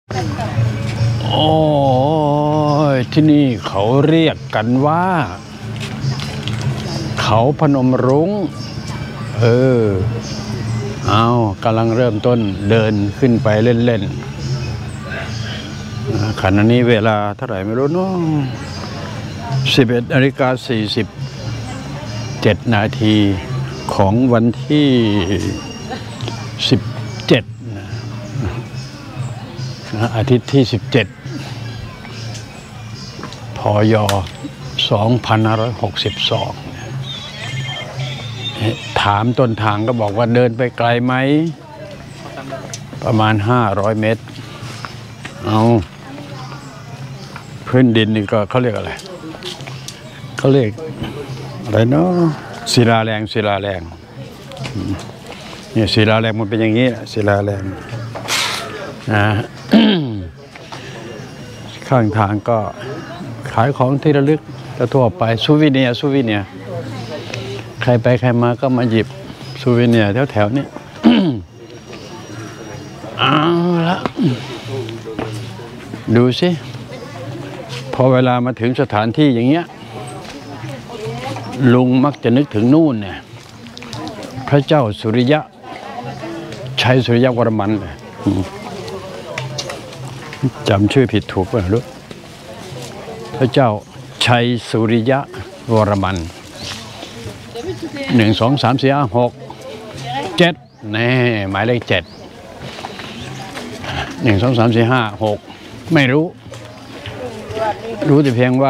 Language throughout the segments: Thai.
โอ้ยที่นี่เขาเรียกกันว่าเขาพนมรุ้งเอากำลังเริ่มต้นเดินขึ้นไปเล่นๆขณะนี้เวลาเท่าไหร่ไม่รู้เนาะ11:47 นาทีของวันที่17อาทิตย์ที่17พย2562ถามต้นทางก็บอกว่าเดินไปไกลไหมประมาณ500 เมตรเอาพื้นดินนี่ก็เขาเรียกอะไรเขาเรียกอะไรเนาะศิลาแรงเนี่ยศิลาแรงมันเป็นอย่างนี้ศิลาแรงข้างทางก็ขายของที่ระลึกทั่วไปซูวิเนียร์ใครไปใครมาก็มาหยิบซูวิเนียร์แถวๆนี้ เอาละดูสิพอเวลามาถึงสถานที่อย่างเงี้ยลุงมักจะนึกถึงนู่นเนี่ยพระเจ้าสุริยะชัยสุริยะวรมันเลยจำชื่อผิดถูกป่ะลูกพระเจ้าชัยสุริยะวรมัน1 2 3 4 5 6 7นี่หมายเลข7 1 2 3 4 5 6ไม่รู้แต่เพียงว่า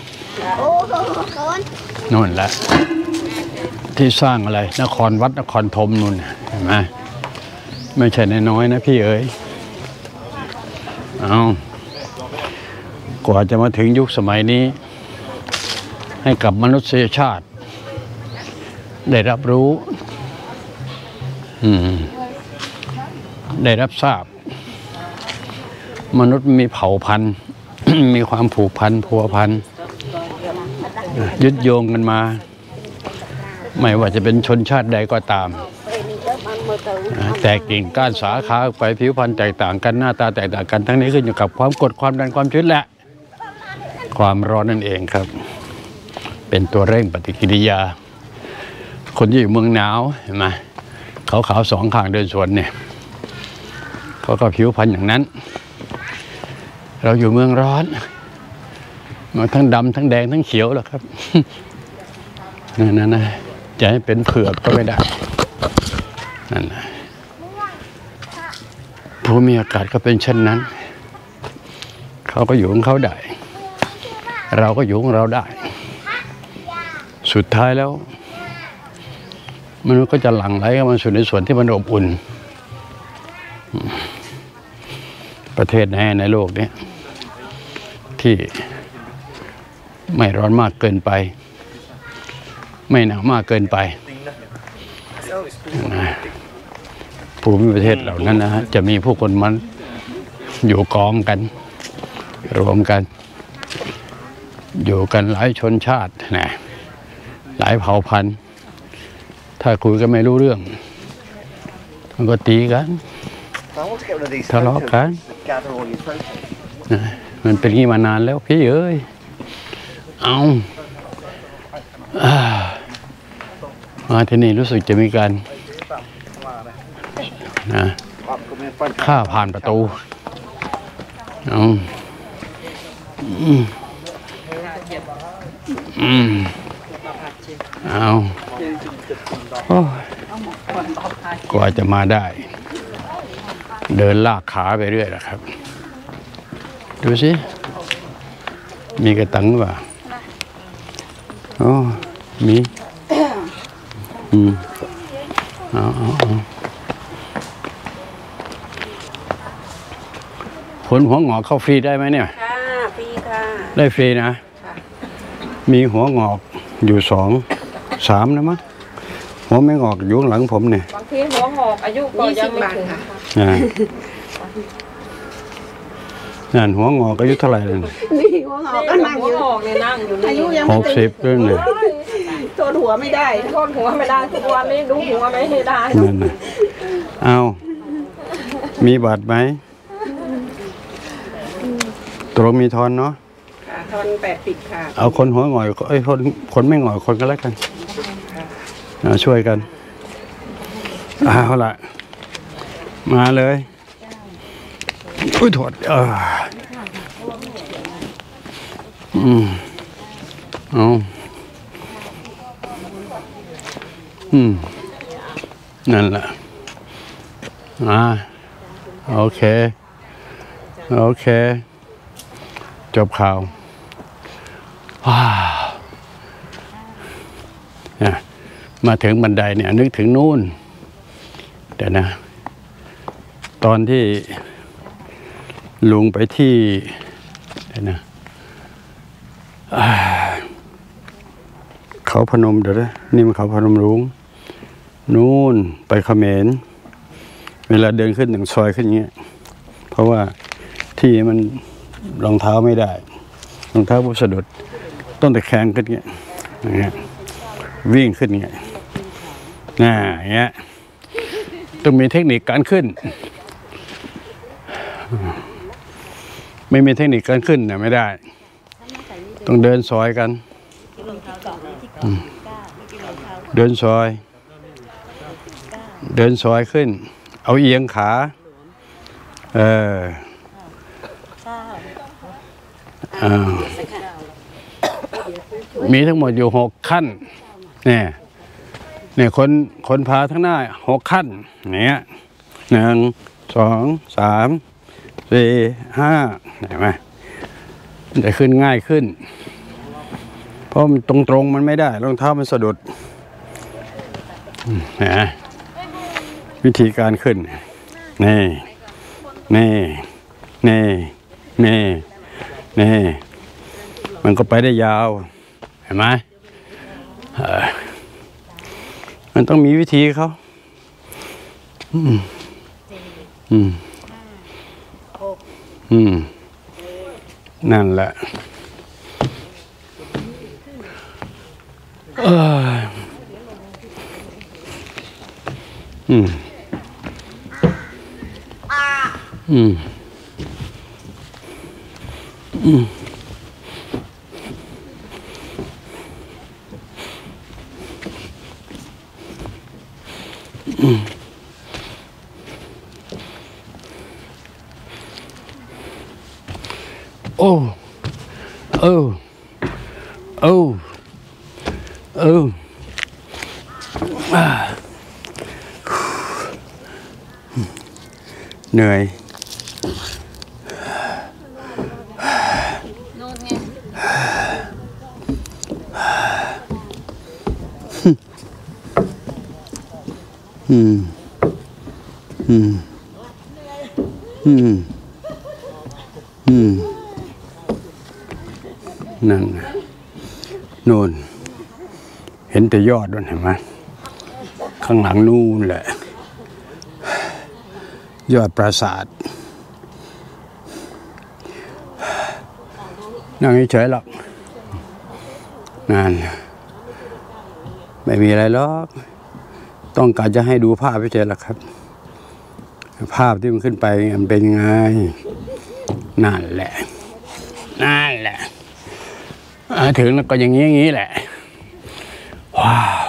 นู่นแหละที่สร้างอะไรนครวัดนครธมนู่นเห็นไหมไม่ใช่น้อยๆนะพี่เอ๋ยเอากว่าจะมาถึงยุคสมัยนี้ให้กับมนุษยชาติได้รับรู้ได้รับทราบมนุษย์มีเผ่าพันธุ์ มีความผูกพันพัวพันยึดโยงกันมาไม่ว่าจะเป็นชนชาติใดก็ตามแต่กิ่งก้านสาขาไปผิวพรรณแตกต่างกันหน้าตาแตกต่างกันทั้งนี้ขึ้นอยู่กับความกดความดันความชื้นและความร้อนนั่นเองครับเป็นตัวเร่งปฏิกิริยาคนที่อยู่เมืองหนาวเห็นไหมขาวๆ2 ข้างเดินสวนเนี่ยเขาก็ผิวพรรณอย่างนั้นเราอยู่เมืองร้อนมาทั้งดำทั้งแดงทั้งเขียวแหละครับนั่นนะจะให้เป็นเผือกก็ไม่ได้นั่นนะภูมิอากาศก็เป็นเช่นนั้นเขาก็อยู่ของเขาได้เราก็อยู่ของเราได้สุดท้ายแล้วมนุษย์ก็จะหลั่งไหลเข้ามาสู่ในส่วนที่มันอบอุ่นประเทศไหนในโลกนี้ที่ไม่ร้อนมากเกินไปไม่หนาวมากเกินไปภูมิประเทศเหล่านั้นนะฮะจะมีผู้คนมันอยู่กองกันรวมกันอยู่กันหลายชนชาตินะหลายเผ่าพันธุ์ถ้าคุยกันไม่รู้เรื่องมันก็ตีกันทะเลาะกันมันเป็นงี้มานานแล้วพี่เอ้ยเอามาที่นี่รู้สึกจะมีการข้าผ่านประตูเอาเอากว่าจะมาได้เดินลากขาไปเรื่อยนะครับดูสิมีกระตังป่ะอ๋อมีเอาผลหัวงอกเข้าฟรีได้ไหมเนี่ยค่ะฟรีค่ะได้ฟรีนะมีหัวงอกอยู่2 3นะมั้งหัวไม่งอกอยู่หลังผมเนี่ยบางทีหัวงอกอายุก็ยังไม่ถึงค่ะนั่นหัวงอกอายุเท่าไหร่เลยนี่หัวงอกก็นั่งอยู่นั่งอยู่อายุยัง 60ด้วยเนี่ยโทษหัวไม่ได้โทษหัวไม่ได้ทุกวันนี้ดูหัวไม่ได้นั่นนะเอามีบาดไหมตรงมีทอนเนาะค่ะทอน80ค่ะเอาคนหัวหงอยคนไม่หงอยคนก็แล้วกันช่วยกันเอาละมาเลยอุ้ยถอดเอานั่นแหละโอเคจบข่าวมาถึงบันไดเนี่ยนึกถึงนู่นแต่นะตอนที่ลุงไปที่นะเขาพนมเดี๋ยวนะนี่มันเขาพนมรุ้งนู่นไปเขมรเวลาเดินขึ้นถึงซอยขึ้นอย่างเงี้ยเพราะว่าที่มันรองเท้าไม่ได้รองเท้าบุสะดุดต้นตะแคงขึ้นเงี้ยอย่างเงี้ยวิ่งขึ้นเงี้ยอย่างเงี้ยต้องมีเทคนิคการขึ้นไม่มีเทคนิคการขึ้นเนี่ยไม่ได้ต้องเดินซอยกันเดินซอยขึ้นเอาเอียงขามีทั้งหมดอยู่6 ขั้นเนี่ยคนพาทั้งหน้า6 ขั้นเนี่ย1 2 3 4 5เห็นไหมมันจะขึ้นง่ายขึ้นเพราะมันตรงมันไม่ได้รองเท้ามันสะดุดนะวิธีการขึ้นนี่มันก็ไปได้ยาวเห็นไหมมันต้องมีวิธีเขานั่นแหละเหนื่อยนั่นนู่นเห็นแต่ยอดด้วยเห็นไหมข้างหลังนู่นแหละยอดปราสาทนั่งเฉยๆหรอกนั่นไม่มีอะไรหรอกต้องการจะให้ดูภาพเฉยๆหรอกครับภาพที่มันขึ้นไปมันเป็นไงนั่นแหละถึงแล้วก็อย่างนี้แหละว้าว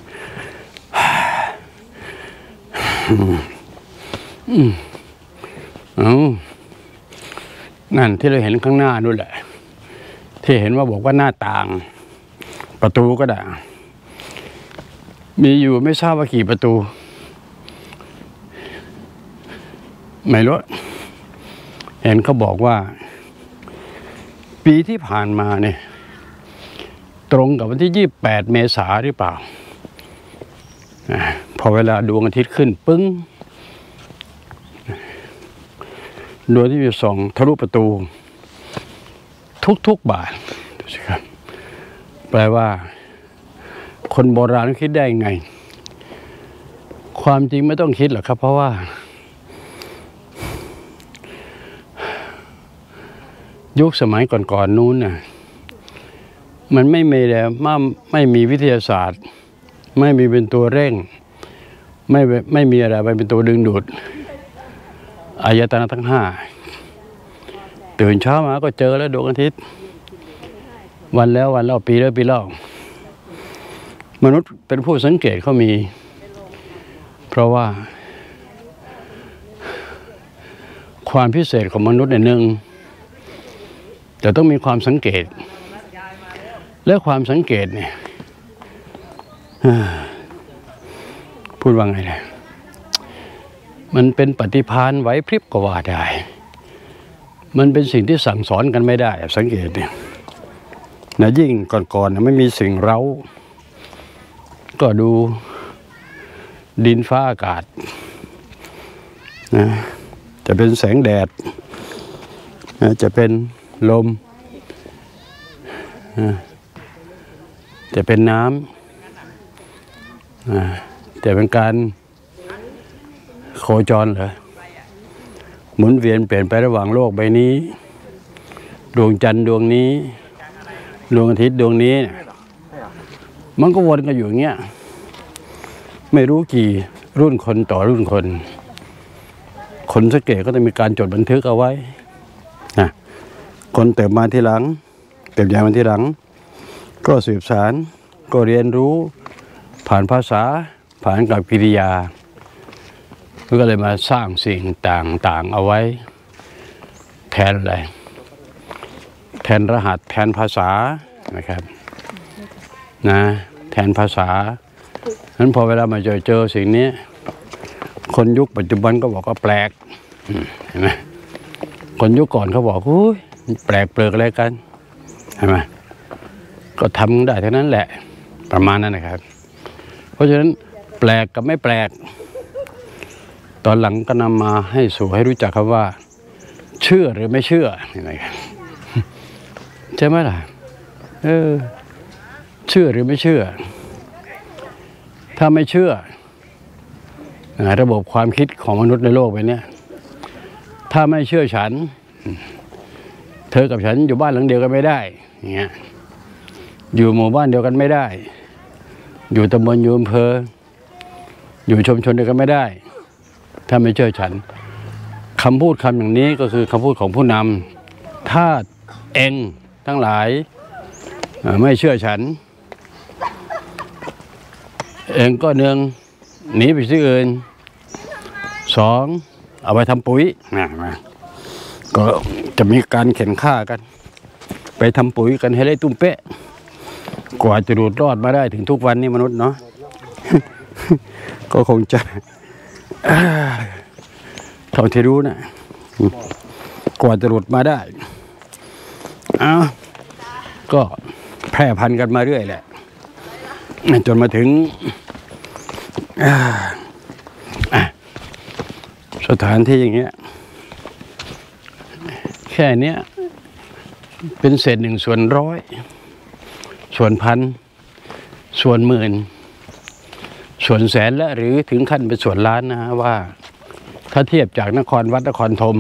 นั่นที่เราเห็นข้างหน้านู่นแหละที่เห็นว่าบอกว่าหน้าต่างประตูก็ได้มีอยู่ไม่ทราบว่ากี่ประตูไม่รู้เห็นเขาบอกว่าปีที่ผ่านมาเนี่ยตรงกับวันที่28 เมษายนหรือเปล่าพอเวลาดวงอาทิตย์ขึ้นปึ้งดวงที่ส่องทะลุประตูทุกบาทดูสิครับแปลว่าคนโบราณคิดได้ไงความจริงไม่ต้องคิดหรอกครับเพราะว่ายุคสมัยก่อนนู้นน่ะมันไม่มีวิทยาศาสตร์ไม่มีเป็นตัวเร่งไม่มีอะไรเป็นตัวดึงดูดอายตนะทั้ง5 ตื่นเช้ามาก็เจอแล้วดวงอาทิตย์วันแล้ววันเล่าปีแล้วปีเล่ามนุษย์เป็นผู้สังเกตเขามี เพราะว่าความพิเศษของมนุษย์ในหนึ่งจะต้องมีความสังเกตและความสังเกตเนี่ยพูดว่าไงเนี่ยมันเป็นปฏิภาณไหวพริบก็ว่าได้มันเป็นสิ่งที่สั่งสอนกันไม่ได้สังเกตเนี่ยนะยิ่งก่อนๆไม่มีสิ่งเร้าก็ดูดินฟ้าอากาศนะจะเป็นแสงแดดนะจะเป็นลมนะจะเป็นน้ำจะเป็นการโคจรเหรอหมุนเวียนเปลี่ยนไประหว่างโลกใบนี้ดวงจันทร์ดวงนี้ดวงอาทิตย์ดวงนี้มันก็วนกันอยู่อย่างเงี้ยไม่รู้กี่รุ่นคนต่อรุ่นคนสังเกตก็จะมีการจดบันทึกเอาไว้นะคนเติบมาทีหลังเติบใหญ่มาทีหลังก็สืบสานก็เรียนรู้ผ่านภาษาผ่านกับกิริยาก็เลยมาสร้างสิ่งต่างๆเอาไว้แทนอะไรแทนรหัสแทนภาษานะครับนะแทนภาษานั้นพอเวลามาเจอสิ่งนี้คนยุคปัจจุบันก็บอกว่าแปลกเห็นไหมคนยุคก่อนเขาบอกอุ้ยแปลกเปลือกอะไรกันเห็นไหมก็ทำได้เท่านั้นแหละประมาณนั้นนะครับเพราะฉะนั้นแปลกกับไม่แปลกตอนหลังก็นำมาให้สู่ให้รู้จักคำว่าเชื่อหรือไม่เชื่ออะไรกันใช่ไหมล่ะเชื่อหรือไม่เชื่อถ้าไม่เชื่อระบบความคิดของมนุษย์ในโลกไปเนี่ยถ้าไม่เชื่อฉันเธอกับฉันอยู่บ้านหลังเดียวกันไม่ได้อย่างเงี้ยอยู่หมู่บ้านเดียวกันไม่ได้อยู่ตำบลอยู่อำเภออยู่ชุมชนเดียวกันไม่ได้ถ้าไม่เชื่อฉันคำพูดคำอย่างนี้ก็คือคำพูดของผู้นำถ้าเองทั้งหลายไม่เชื่อฉันเองก็หนึ่งหนีไปที่อื่นสองเอาไปทำปุ๋ยก็จะมีการเข็นฆ่ากันไปทำปุ๋ยกันให้ได้ตุ้มเป๊ะกว่าจะหลุดรอดมาได้ถึงทุกวันนี้มนุษย์เนาะ ก็คงจะเท่าที่รู้นะกว่าจะหลุดมาได้ก็แพร่พันธุ์กันมาเรื่อยแหละจนมาถึงสถานที่อย่างเงี้ยแค่เนี้ยเป็นเศษ1/100ส่วนพันส่วนหมื่นส่วนแสนและหรือถึงขั้นเป็นส่วนล้านนะว่าถ้าเทียบจากนครวัดนครธม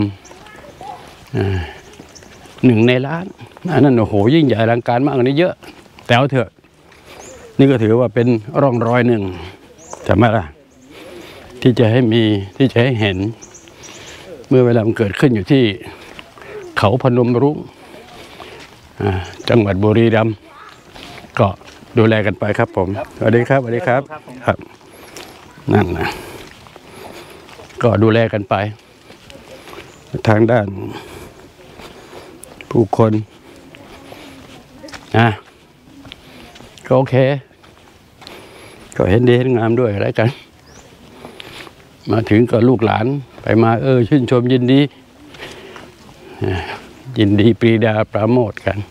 1 ในล้านอันนั้นโอ้โหยิ่งใหญ่อลังการมากกว่านี้เยอะแต่เอาเถอะนี่ก็ถือว่าเป็นร่องรอยหนึ่งใช่ไหมล่ะที่จะให้มีที่จะให้เห็นเมื่อเวลามันเกิดขึ้นอยู่ที่เขาพนมรุ้งจังหวัดบุรีรัมย์ก็ดูแลกันไปครับผมสวัสดีครับสวัสดีครับครับนั่นนะก็ดูแลกันไปทางด้านผู้คนก็โอเคก็เห็นดีเห็นงามด้วยอะไรกันมาถึงก็ลูกหลานไปมาชื่นชมยินดีปรีดาปราโมทย์กัน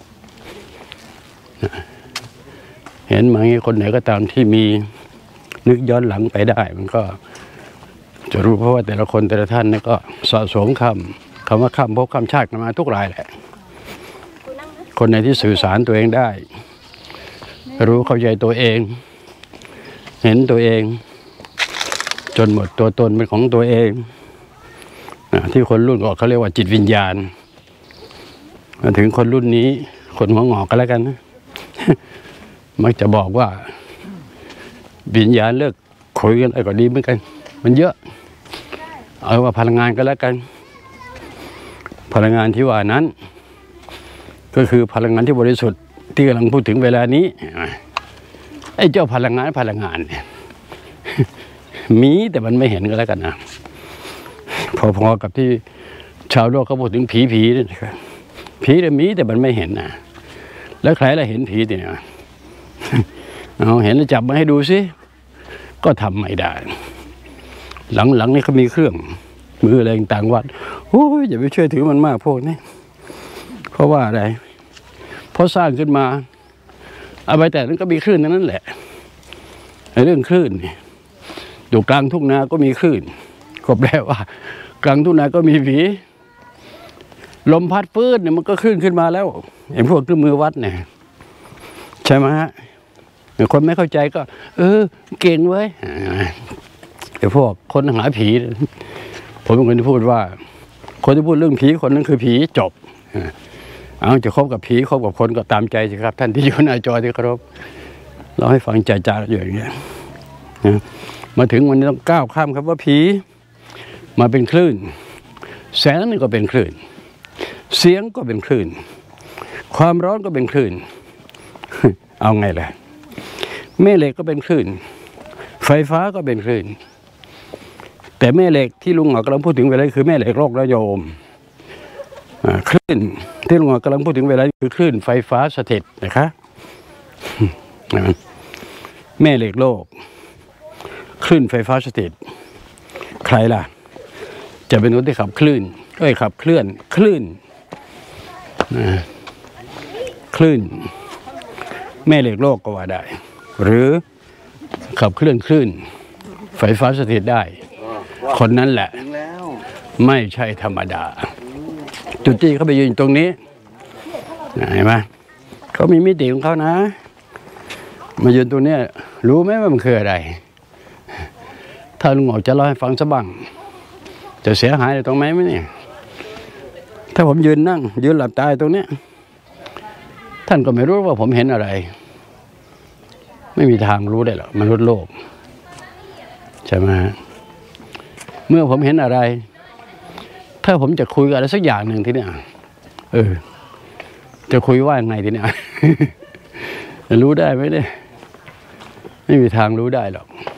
เห็นไหมคนไหนก็ตามที่มีนึกย้อนหลังไปได้มันก็จะรู้เพราะว่าแต่ละคนแต่ละท่านนี่ก็สะสมคำว่าข้ามภพข้ามชาติกันมาทุกรายแหละคนไหนที่สื่อสารตัวเองได้รู้เข้าใจตัวเองเห็นตัวเองจนหมดตัวตนเป็นของตัวเองที่คนรุ่นก่อนเขาเรียกว่าจิตวิญญาณมาถึงคนรุ่นนี้คนหัวงอกกันแล้วกันนะมักจะบอกว่าวิญญาณเลิกคุยกันอะไรก็ดีเหมือนกันมันเยอะเอาว่าพลังงานก็แล้วกันพลังงานที่ว่านั้น ก็คือพลังงานที่บริสุทธิ์ที่กำลังพูดถึงเวลานี้ไอ้เจ้าพลังงานเนี่ยมีแต่มันไม่เห็นก็แล้วกันนะพอๆกับที่ชาวโลกเขาพูดถึงผีนี่นะครับผีแต่มีแต่มันไม่เห็นนะแล้วใครล่ะเห็นผีเนี่ยเอาเห็นแล้วจับมาให้ดูสิก็ทำไม่ได้หลังนี่เขามีเครื่องมืออะไรต่างวัดโอ้ยอย่าไปเชื่อถือมันมากพวกนี้เพราะว่าอะไรเพราะสร้างขึ้นมาเอาไปแต่นั้นก็มีคลื่นนั้นแหละเรื่องคลื่นนี่อยู่กลางทุ่งนาก็มีคลื่นก็แปลว่ากลางทุ่งนาก็มีผีลมพัดฟื้นเนี่ยมันก็คลื่นขึ้นมาแล้วไอ้พวกเครื่องมือวัดเนี่ยใช่ไหมฮะคนไม่เข้าใจก็เก่งเว้ยไอ้พวกคนหาผีผมเป็นคนที่พูดว่าคนที่พูดเรื่องผีคนนั้นคือผีจบเอาจะคบกับผีคบกับคนก็ตามใจสิครับท่านที่อยู่หน้าจอที่เคารพเราให้ฟังใจจาอยู่อย่างเงี้ยมาถึงวันนี้ต้องก้าวข้ามครับว่าผีมาเป็นคลื่นแสงนี่ก็เป็นคลื่นเสียงก็เป็นคลื่นความร้อนก็เป็นคลื่นเอาไงล่ะแม่เหล็กก็เป็นคลื่นไฟฟ้าก็เป็นคลื่นแต่แม่เหล็กที่ลุงหงอกำลังพูดถึงเวลาคือแม่เหล็กโลกระโยมคลื่นที่ลุงหงอกำลังพูดถึงเวลาคือคลื่นไฟฟ้าสถิตนะคะแม่เหล็กโลกคลื่นไฟฟ้าสถิตใครล่ะจะเป็นคนที่ขับคลื่นขับเคลื่อนคลื่นแม่เหล็กโลกก็ว่าได้หรือขับเคลื่อนคลื่นไฟฟ้าสถิตได้คนนั้นแหละไม่ใช่ธรรมดาจุดที่เขาไปยืนตรงนี้เห็นไหมเขามีมิติของเขานะมายืนตรงนี้รู้ไหมว่ามันคืออะไรถ้าลุงหงอกจะเล่าให้ฟังสักบ้างจะเสียหายตรงไหนไหมเนี่ยถ้าผมยืนหลับตาตรงนี้ท่านก็ไม่รู้ว่าผมเห็นอะไรไม่มีทางรู้ได้หรอกมนุษย์โลกใช่ไหมเมื่อผมเห็นอะไรถ้าผมจะคุยอะไรสักอย่างหนึ่งทีเนี้ยจะคุยว่ายังไงทีเนี้ย รู้ได้ไหมเนี่ยไม่มีทางรู้ได้หรอก